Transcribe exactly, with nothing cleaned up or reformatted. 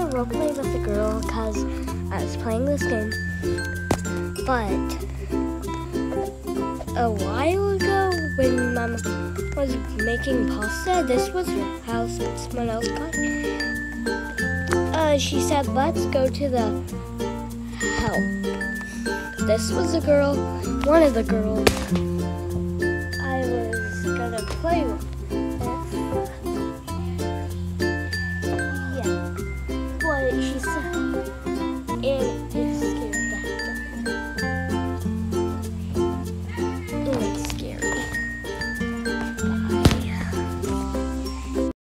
roleplay with a girl because I was playing this game. But a while ago, when my mom was making pasta, this was her house, but someone else got it. Uh, she said, let's go to the help. This was the girl, one of the girls I was gonna play with.